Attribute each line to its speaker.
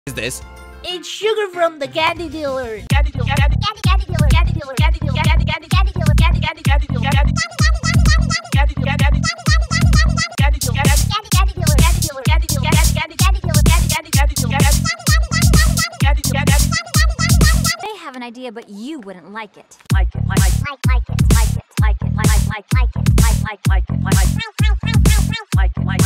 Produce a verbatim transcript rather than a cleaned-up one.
Speaker 1: is this?
Speaker 2: It's sugar from the candy dealer.
Speaker 3: Candy dealer, candy, candy, candy dealer, candy dealer, candy dealer, candy, candy, candy dealer, candy, candy, candy dealer, candy, candy, candy, candy, candy dealer, candy, candy dealer, candy dealer, candy dealer, candy, candy, candy dealer, candy, candy, candy dealer, candy, candy, candy.
Speaker 4: They have an idea, but you wouldn't like it.
Speaker 3: Like it, like, like, like, like it, like it, like it, like, like, like, like it, like, like, like it, like, like, like, like, like, like.